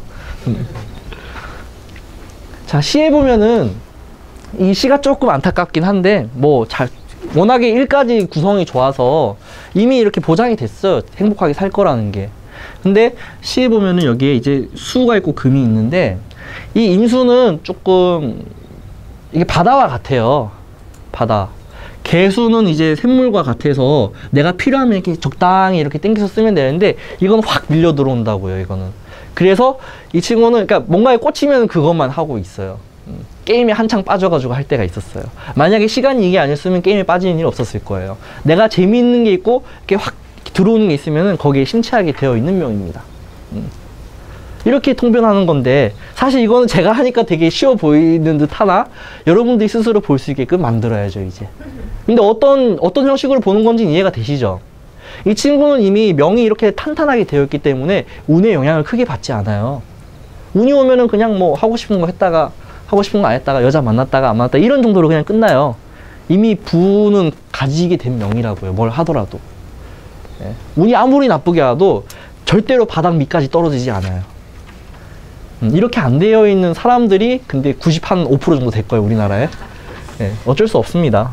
자, 시에 보면은 이 시가 조금 안타깝긴 한데 워낙에 일까지 구성이 좋아서 이미 이렇게 보장이 됐어요. 행복하게 살 거라는 게. 근데 시에 보면은 여기에 이제 수가 있고 금이 있는데 이 임수는 조금 이게 바다와 같아요. 바다. 개수는 이제 샘물과 같아서 내가 필요하면 이렇게 적당히 이렇게 당겨서 쓰면 되는데 이건 확 밀려 들어온다고요, 이거는. 그래서 이 친구는 그러니까 뭔가에 꽂히면 그것만 하고 있어요. 게임에 한창 빠져가지고 할 때가 있었어요. 만약에 시간이 이게 아니었으면 게임에 빠지는 일이 없었을 거예요. 내가 재미있는 게 있고 이렇게 확 들어오는 게 있으면은 거기에 심취하게 되어 있는 명입니다. 이렇게 통변하는 건데 사실 이거는 제가 하니까 되게 쉬워 보이는 듯 하나 여러분들이 스스로 볼 수 있게끔 만들어야죠, 이제. 근데 어떤 형식으로 보는 건지 이해가 되시죠? 이 친구는 이미 명이 이렇게 탄탄하게 되어 있기 때문에 운의 영향을 크게 받지 않아요. 운이 오면은 그냥 뭐 하고 싶은 거 했다가 하고 싶은 거 안 했다가 여자 만났다가 안 만났다 이런 정도로 그냥 끝나요. 이미 부는 가지게 된 명이라고요, 뭘 하더라도. 네. 운이 아무리 나쁘게 와도 절대로 바닥 밑까지 떨어지지 않아요. 이렇게 안 되어 있는 사람들이 근데 95% 정도 될 거예요, 우리나라에. 네, 어쩔 수 없습니다.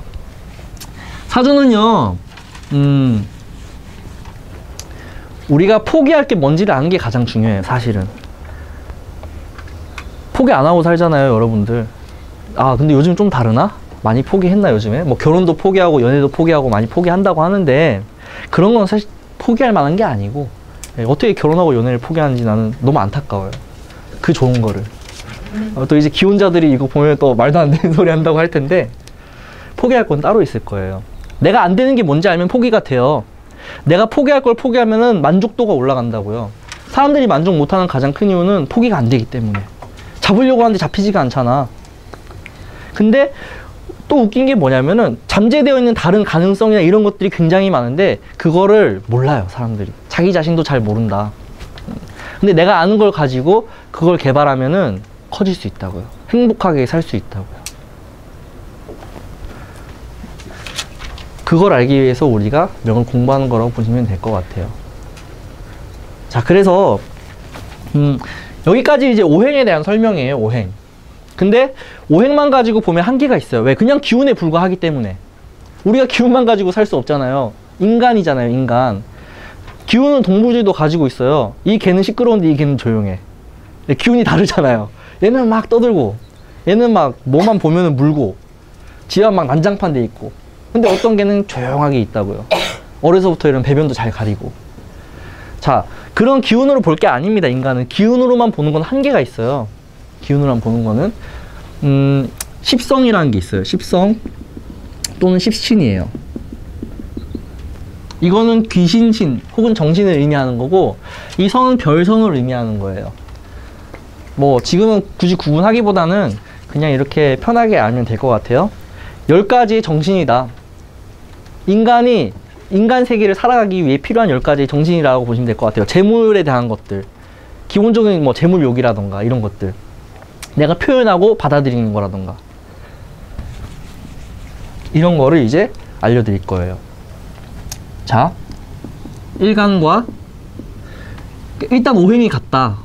사주는요, 우리가 포기할 게 뭔지를 아는 게 가장 중요해요, 사실은. 포기 안 하고 살잖아요, 여러분들. 아, 근데 요즘 좀 다르나? 많이 포기했나, 요즘에? 뭐 결혼도 포기하고 연애도 포기하고 많이 포기한다고 하는데 그런 건 사실 포기할 만한 게 아니고, 어떻게 결혼하고 연애를 포기하는지 나는 너무 안타까워요. 그 좋은 거를. 또 이제 기혼자들이 이거 보면 또 말도 안 되는 소리 한다고 할 텐데 포기할 건 따로 있을 거예요. 내가 안 되는 게 뭔지 알면 포기가 돼요. 내가 포기할 걸 포기하면은 만족도가 올라간다고요. 사람들이 만족 못하는 가장 큰 이유는 포기가 안 되기 때문에. 잡으려고 하는데 잡히지가 않잖아. 근데 또 웃긴 게 뭐냐면은 잠재되어 있는 다른 가능성이나 이런 것들이 굉장히 많은데 그거를 몰라요, 사람들이. 자기 자신도 잘 모른다. 근데 내가 아는 걸 가지고 그걸 개발하면은 커질 수 있다고요. 행복하게 살 수 있다고요. 그걸 알기 위해서 우리가 명을 공부하는 거라고 보시면 될 것 같아요. 자, 그래서 여기까지 이제 오행에 대한 설명이에요, 오행. 근데 오행만 가지고 보면 한계가 있어요. 왜? 그냥 기운에 불과하기 때문에. 우리가 기운만 가지고 살 수 없잖아요. 인간이잖아요, 인간. 기운은 동물들도 가지고 있어요. 이 개는 시끄러운데 이 개는 조용해. 기운이 다르잖아요. 얘는 막 떠들고, 얘는 막 뭐만 보면은 물고, 집안 막 난장판 돼 있고. 근데 어떤 개는 조용하게 있다고요. 어려서부터 이런 배변도 잘 가리고. 자, 그런 기운으로 볼 게 아닙니다, 인간은. 기운으로만 보는 건 한계가 있어요. 기운으로만 보는 거는 십성이라는 게 있어요. 십성 또는 십신이에요. 이거는 귀신신 혹은 정신을 의미하는 거고, 이 성은 별성을 의미하는 거예요. 뭐 지금은 굳이 구분하기보다는 그냥 이렇게 편하게 알면 될 것 같아요. 10가지의 정신이다. 인간이 인간 세계를 살아가기 위해 필요한 10가지의 정신이라고 보시면 될 것 같아요. 재물에 대한 것들, 기본적인 뭐 재물욕이라던가 이런 것들, 내가 표현하고 받아들이는 거라던가 이런 거를 이제 알려드릴 거예요. 자, 일간과 일단 오행이 같다.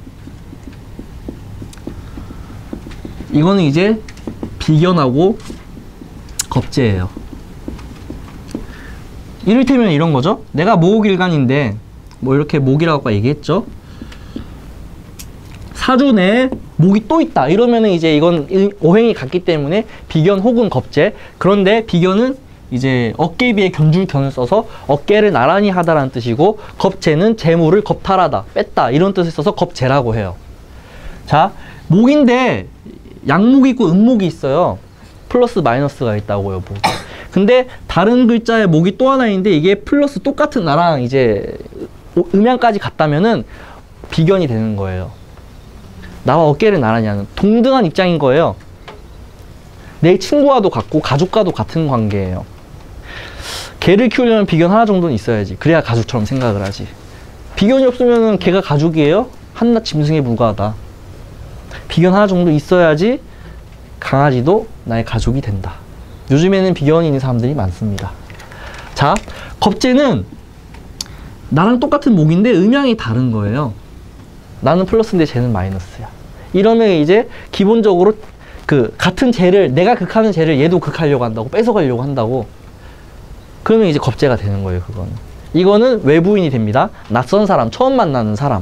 이거는 이제 비견하고 겁재예요. 이를테면 이런 거죠. 내가 목일간인데 뭐 이렇게 목이라고 아까 얘기했죠. 사주 내에 목이 또 있다 이러면은 이제 이건 오행이 같기 때문에 비견 혹은 겁재. 그런데 비견은 이제 어깨에 비해 견줄견을 써서 어깨를 나란히 하다라는 뜻이고, 겁재는 재물을 겁탈하다, 뺐다 이런 뜻을 써서 겁재라고 해요. 자, 목인데 양목이 있고 음목이 있어요. 플러스 마이너스가 있다고요, 목. 근데 다른 글자에 목이 또 하나 있는데 이게 플러스 똑같은 나랑 이제 음양까지 같다면은 비견이 되는 거예요. 나와 어깨를 나란히 하는 동등한 입장인 거예요. 내 친구와도 같고 가족과도 같은 관계예요. 개를 키우려면 비견 하나 정도는 있어야지. 그래야 가족처럼 생각을 하지. 비견이 없으면 개가 가족이에요? 한낱 짐승에 불과하다. 비견 하나 정도 있어야지 강아지도 나의 가족이 된다. 요즘에는 비견이 있는 사람들이 많습니다. 자, 겁재는 나랑 똑같은 목인데 음양이 다른 거예요. 나는 플러스인데 쟤는 마이너스야. 이러면 이제 기본적으로 그 같은 쟤를, 내가 극하는 쟤를 얘도 극하려고 한다고, 뺏어가려고 한다고. 그러면 이제 겁재가 되는 거예요, 그거는. 이거는 외부인이 됩니다. 낯선 사람, 처음 만나는 사람.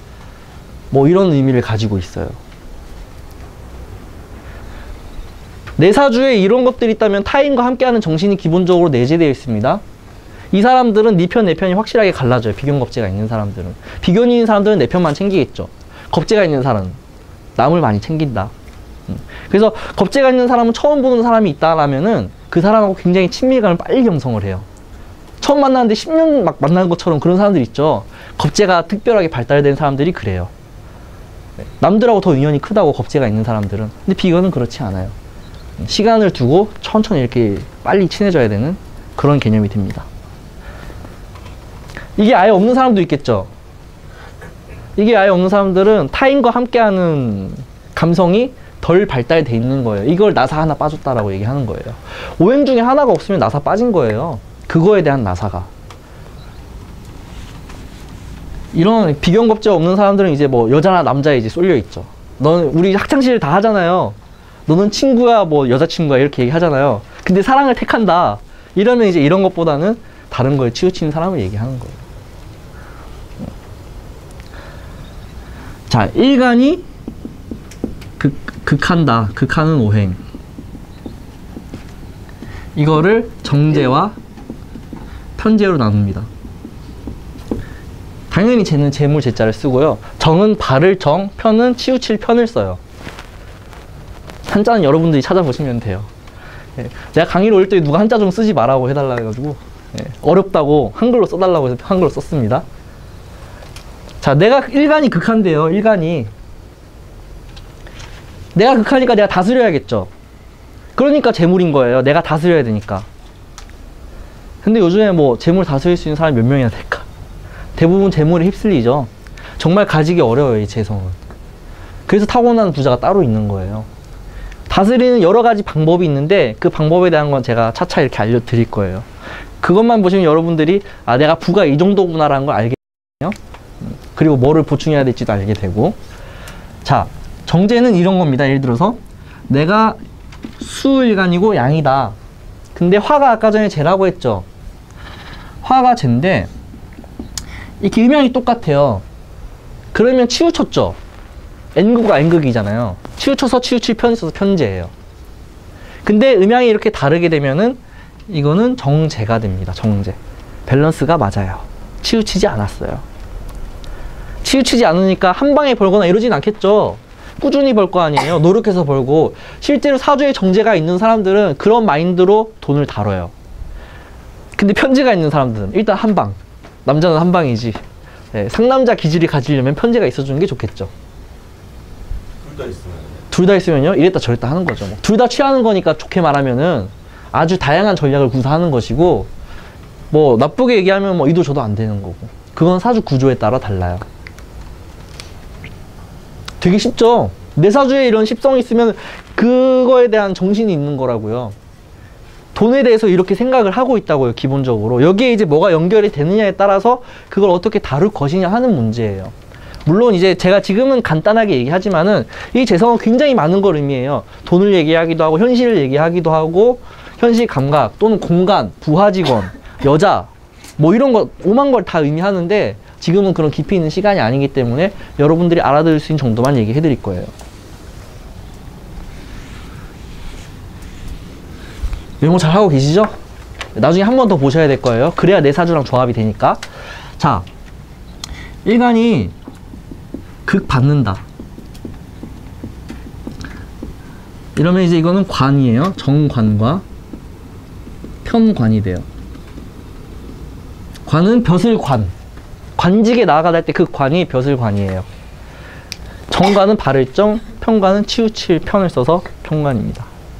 뭐 이런 의미를 가지고 있어요. 내사주에 이런 것들이 있다면 타인과 함께하는 정신이 기본적으로 내재되어 있습니다. 이 사람들은 네 편, 내 편이 확실하게 갈라져요. 비견겁제가 있는 사람들은. 비견이 있는 사람들은 내 편만 챙기겠죠. 겁제가 있는 사람은 남을 많이 챙긴다. 그래서 겁제가 있는 사람은 처음 보는 사람이 있다라면은 그 사람하고 굉장히 친밀감을 빨리 형성을 해요. 처음 만났는데 10년 막 만난 것처럼 그런 사람들 있죠. 겁제가 특별하게 발달된 사람들이 그래요. 남들하고 더 인연이 크다고 겁제가 있는 사람들은. 근데 비견은 그렇지 않아요. 시간을 두고 천천히 이렇게 빨리 친해져야 되는 그런 개념이 됩니다. 이게 아예 없는 사람도 있겠죠. 이게 아예 없는 사람들은 타인과 함께하는 감성이 덜 발달돼 있는 거예요. 이걸 나사 하나 빠졌다라고 얘기하는 거예요. 오행 중에 하나가 없으면 나사 빠진 거예요. 그거에 대한 나사가. 이런 비견겁제 없는 사람들은 이제 뭐 여자나 남자에 이제 쏠려 있죠. 너는 우리 학창시절 다 하잖아요. 너는 친구야, 뭐 여자친구야 이렇게 얘기하잖아요. 근데 사랑을 택한다. 이러면 이제 이런 것보다는 다른 거에 치우치는 사람을 얘기하는 거예요. 자, 일간이 극한다. 극하는 오행. 이거를 정제와 편제로 나눕니다. 당연히 쟤는 재물 제자를 쓰고요. 정은 발을 정, 편은 치우칠 편을 써요. 한자는 여러분들이 찾아보시면 돼요. 예, 제가 강의를 올 때 누가 한자 좀 쓰지 말라고 해달라 해가지고 어렵다고 한글로 써달라고 해서 한글로 썼습니다. 자, 내가 일간이 극한데요. 일간이 내가 극하니까 내가 다스려야겠죠. 그러니까 재물인 거예요. 내가 다스려야 되니까. 근데 요즘에 뭐 재물 다스릴 수 있는 사람이 몇 명이나 될까? 대부분 재물에 휩쓸리죠. 정말 가지기 어려워요, 이 재성은. 그래서 타고난 부자가 따로 있는 거예요. 다스리는 여러 가지 방법이 있는데 그 방법에 대한 건 제가 차차 이렇게 알려드릴 거예요. 그것만 보시면 여러분들이 아, 내가 부가 이 정도구나라는 걸 알게 되거든요. 그리고 뭐를 보충해야 될지도 알게 되고. 자, 정제는 이런 겁니다. 예를 들어서 내가 수일간이고 양이다. 근데 화가 아까 전에 제라고 했죠. 화가 쟤인데 이렇게 음양이 똑같아요. 그러면 치우쳤죠. N극과 N극이잖아요. 치우쳐서 치우칠 편이 있어서 편제예요. 근데 음양이 이렇게 다르게 되면은 이거는 정제가 됩니다. 정제. 밸런스가 맞아요. 치우치지 않았어요. 치우치지 않으니까 한 방에 벌거나 이러진 않겠죠. 꾸준히 벌 거 아니에요. 노력해서 벌고. 실제로 사주에 정제가 있는 사람들은 그런 마인드로 돈을 다뤄요. 근데 편제가 있는 사람들은 일단 한 방. 남자는 한 방이지. 네, 상남자 기질이 가지려면 편제가 있어주는 게 좋겠죠. 둘 다 있으면? 둘 다 있으면요. 이랬다 저랬다 하는 거죠. 뭐. 둘 다 취하는 거니까 좋게 말하면은 아주 다양한 전략을 구사하는 것이고, 뭐 나쁘게 얘기하면 뭐 이도 저도 안 되는 거고. 그건 사주 구조에 따라 달라요. 되게 쉽죠? 내 사주에 이런 십성이 있으면 그거에 대한 정신이 있는 거라고요. 돈에 대해서 이렇게 생각을 하고 있다고요, 기본적으로. 여기에 이제 뭐가 연결이 되느냐에 따라서 그걸 어떻게 다룰 것이냐 하는 문제예요. 물론 이제 제가 지금은 간단하게 얘기하지만은 이 재성은 굉장히 많은 걸 의미해요. 돈을 얘기하기도 하고, 현실을 얘기하기도 하고, 현실 감각 또는 공간, 부하 직원, 여자, 뭐 이런 거, 오만 걸 다 의미하는데 지금은 그런 깊이 있는 시간이 아니기 때문에 여러분들이 알아들을 수 있는 정도만 얘기해 드릴 거예요. 메모 잘 하고 계시죠? 나중에 한 번 더 보셔야 될 거예요. 그래야 내 사주랑 조합이 되니까. 자, 일간이 극 받는다. 이러면 이제 이거는 관이에요. 정관과 편관이 돼요. 관은 벼슬관. 관직에 나아가다 할 때 그 관이 벼슬관이에요. 정관은 발을정, 편관은 치우칠 편을 써서 편관입니다.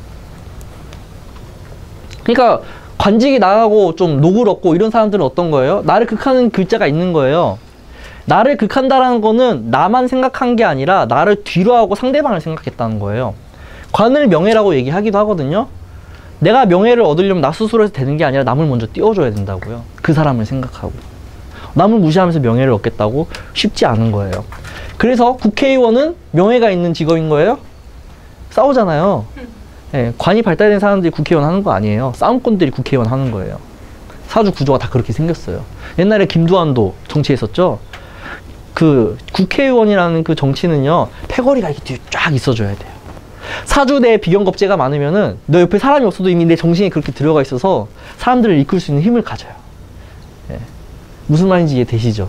그러니까 관직이 나가고 좀 녹을 얻고 이런 사람들은 어떤 거예요? 나를 극하는 글자가 있는 거예요. 나를 극한다라는 거는 나만 생각한 게 아니라 나를 뒤로 하고 상대방을 생각했다는 거예요. 관을 명예라고 얘기하기도 하거든요. 내가 명예를 얻으려면 나 스스로 해서 되는 게 아니라 남을 먼저 띄워줘야 된다고요. 그 사람을 생각하고. 남을 무시하면서 명예를 얻겠다고 쉽지 않은 거예요. 그래서 국회의원은 명예가 있는 직업인 거예요? 싸우잖아요. 네, 관이 발달된 사람들이 국회의원 하는 거 아니에요. 싸움꾼들이 국회의원 하는 거예요. 사주 구조가 다 그렇게 생겼어요. 옛날에 김두한도 정치했었죠. 그 국회의원이라는 그 정치는요, 패거리가 이렇게 뒤에 쫙 있어줘야 돼요. 사주 내에 비경겁제가 많으면은 너 옆에 사람이 없어도 이미 내 정신이 그렇게 들어가 있어서 사람들을 이끌 수 있는 힘을 가져요. 예. 무슨 말인지 이해되시죠?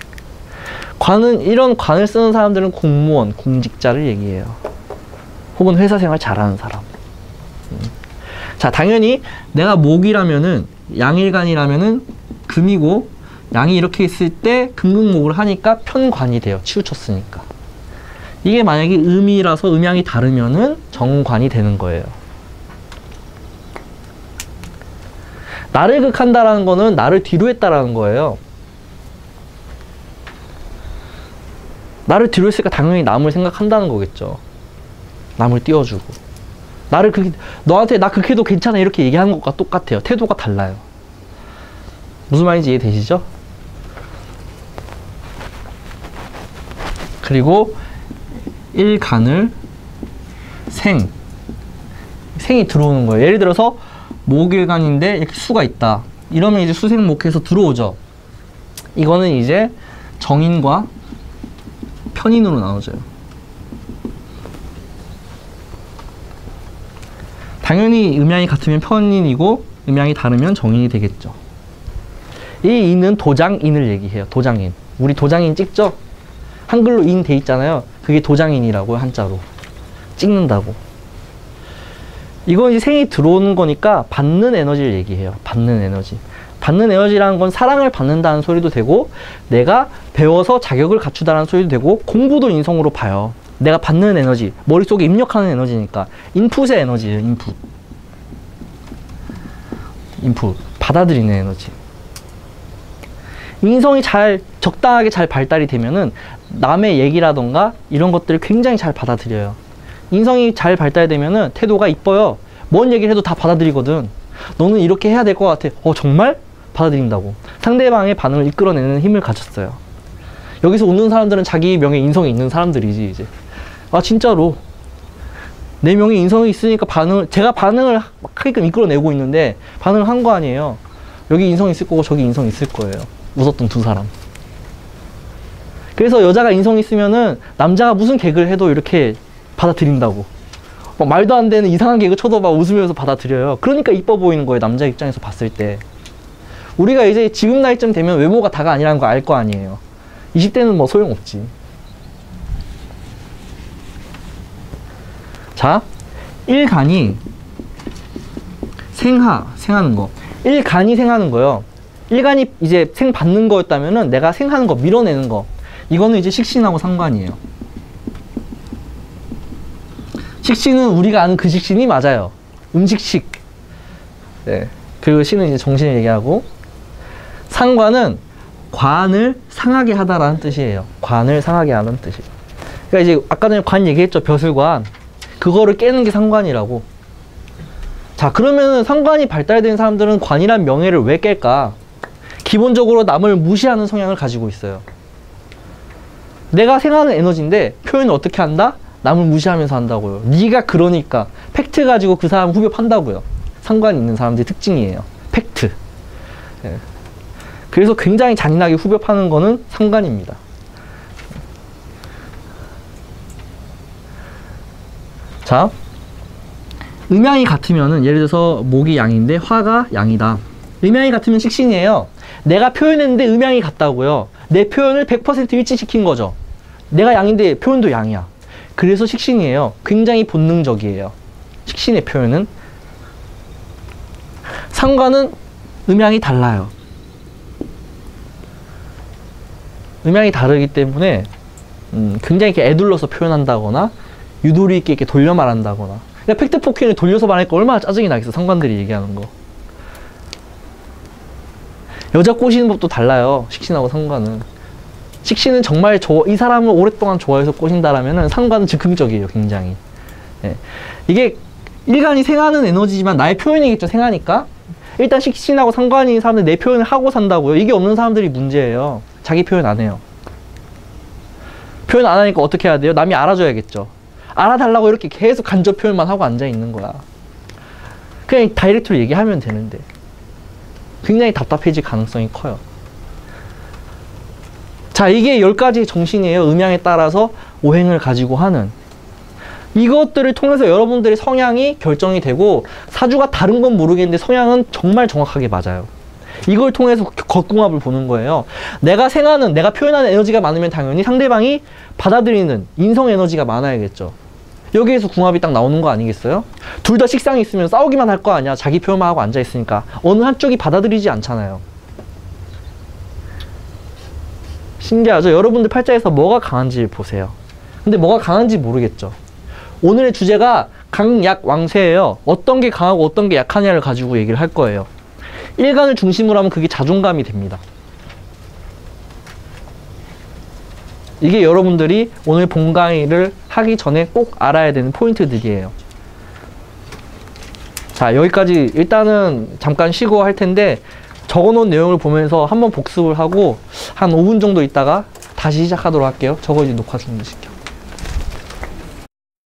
이런 관을 쓰는 사람들은 공무원, 공직자를 얘기해요. 혹은 회사 생활 잘하는 사람. 자, 당연히 내가 목이라면은, 양일간이라면은 금이고, 양이 이렇게 있을 때 금극목을 하니까 편관이 돼요. 치우쳤으니까. 이게 만약에 음이라서 음양이 다르면은 정관이 되는 거예요. 나를 극한다라는 거는 나를 뒤로 했다라는 거예요. 나를 뒤로 했으니까 당연히 남을 생각한다는 거겠죠. 남을 띄워주고. 너한테 나 극해도 괜찮아 이렇게 얘기하는 것과 똑같아요. 태도가 달라요. 무슨 말인지 이해되시죠? 그리고 일간을 생이 들어오는 거예요. 예를 들어서 목일간인데 이렇게 수가 있다. 이러면 이제 수생목해서 들어오죠. 이거는 이제 정인과 편인으로 나눠져요. 당연히 음양이 같으면 편인이고 음양이 다르면 정인이 되겠죠. 이 인은 도장인을 얘기해요. 도장인. 우리 도장인 찍죠? 한글로 인 돼 있잖아요. 그게 도장인이라고요. 한자로. 찍는다고. 이건 이제 생이 들어오는 거니까 받는 에너지를 얘기해요. 받는 에너지. 받는 에너지라는 건 사랑을 받는다는 소리도 되고 내가 배워서 자격을 갖추다라는 소리도 되고 공부도 인성으로 봐요. 내가 받는 에너지, 머릿속에 입력하는 에너지니까 인풋의 에너지예요. 인풋. 받아들이는 에너지. 인성이 적당하게 잘 발달이 되면은 남의 얘기라던가 이런 것들을 굉장히 잘 받아들여요. 인성이 잘 발달되면은 태도가 이뻐요. 뭔 얘기를 해도 다 받아들이거든. 너는 이렇게 해야 될 것 같아. 정말? 받아들인다고. 상대방의 반응을 이끌어내는 힘을 가졌어요. 여기서 웃는 사람들은 자기 명예 인성이 있는 사람들이지 이제. 아 진짜로. 내 명예 인성이 있으니까 제가 반응을 하게끔 이끌어내고 있는데 반응을 한 거 아니에요. 여기 인성 있을 거고 저기 인성 있을 거예요. 웃었던 두 사람. 그래서 여자가 인성이 있으면은 남자가 무슨 개그를 해도 이렇게 받아들인다고. 막 말도 안 되는 이상한 개그 쳐도 막 웃으면서 받아들여요. 그러니까 이뻐 보이는 거예요. 남자 입장에서 봤을 때. 우리가 이제 지금 나이쯤 되면 외모가 다가 아니라는 거 알 거 아니에요. 20대는 뭐 소용없지. 자, 일간이 생하는 거. 일간이 생하는 거요. 일간이 이제 생 받는 거였다면은 내가 생하는 거, 밀어내는 거. 이거는 이제 식신하고 상관이에요. 식신은 우리가 아는 그 식신이 맞아요. 음식식. 네. 그리고 신은 이제 정신을 얘기하고, 상관은 관을 상하게 하다라는 뜻이에요. 관을 상하게 하는 뜻이에요. 그러니까 이제 아까 전에 관 얘기했죠. 벼슬관. 그거를 깨는 게 상관이라고. 자, 그러면은 상관이 발달된 사람들은 관이란 명예를 왜 깰까? 기본적으로 남을 무시하는 성향을 가지고 있어요. 내가 생하는 에너지인데 표현을 어떻게 한다? 남을 무시하면서 한다고요. 네가 그러니까 팩트 가지고 그 사람 후벼 판다고요. 상관이 있는 사람들의 특징이에요. 팩트. 예. 그래서 굉장히 잔인하게 후벼 파는 거는 상관입니다. 자, 음양이 같으면은 예를 들어서 목이 양인데 화가 양이다. 음양이 같으면 식신이에요. 내가 표현했는데 음양이 같다고요. 내 표현을 100% 일치시킨 거죠. 내가 양인데 표현도 양이야. 그래서 식신이에요. 굉장히 본능적이에요. 식신의 표현은. 상관은 음양이 달라요. 음양이 다르기 때문에 굉장히 이렇게 애둘러서 표현한다거나 유도리 있게 이렇게 돌려 말한다거나. 그러니까 팩트 포켓을 돌려서 말하니까 얼마나 짜증이 나겠어. 상관들이 얘기하는 거. 여자 꼬시는 법도 달라요. 식신하고 상관은. 식신은 정말 이 사람을 오랫동안 좋아해서 꼬신다라면 상관은 즉흥적이에요. 굉장히. 예. 이게 일간이 생하는 에너지지만 나의 표현이겠죠. 생하니까. 일단 식신하고 상관인 사람들 내 표현을 하고 산다고요. 이게 없는 사람들이 문제예요. 자기 표현 안 해요. 표현 안 하니까 어떻게 해야 돼요? 남이 알아줘야겠죠. 알아달라고 이렇게 계속 간접 표현만 하고 앉아 있는 거야. 그냥 다이렉트로 얘기하면 되는데. 굉장히 답답해질 가능성이 커요. 자, 이게 10가지의 정신이에요. 음양에 따라서 오행을 가지고 하는. 이것들을 통해서 여러분들의 성향이 결정이 되고 사주가 다른 건 모르겠는데 성향은 정말 정확하게 맞아요. 이걸 통해서 겉궁합을 보는 거예요. 내가 표현하는 에너지가 많으면 당연히 상대방이 받아들이는 인성 에너지가 많아야겠죠. 여기에서 궁합이 딱 나오는 거 아니겠어요? 둘 다 식상이 있으면 싸우기만 할 거 아니야. 자기 표현만 하고 앉아있으니까. 어느 한쪽이 받아들이지 않잖아요. 신기하죠? 여러분들 팔자에서 뭐가 강한지 보세요. 근데 뭐가 강한지 모르겠죠. 오늘의 주제가 강약왕쇠예요. 어떤 게 강하고 어떤 게 약하냐를 가지고 얘기를 할 거예요. 일간을 중심으로 하면 그게 자존감이 됩니다. 이게 여러분들이 오늘 본 강의를 하기 전에 꼭 알아야 되는 포인트들이에요. 자, 여기까지 일단은 잠깐 쉬고 할 텐데 적어놓은 내용을 보면서 한번 복습을 하고 한 5분 정도 있다가 다시 시작하도록 할게요. 저거 이제 녹화 중지시켜.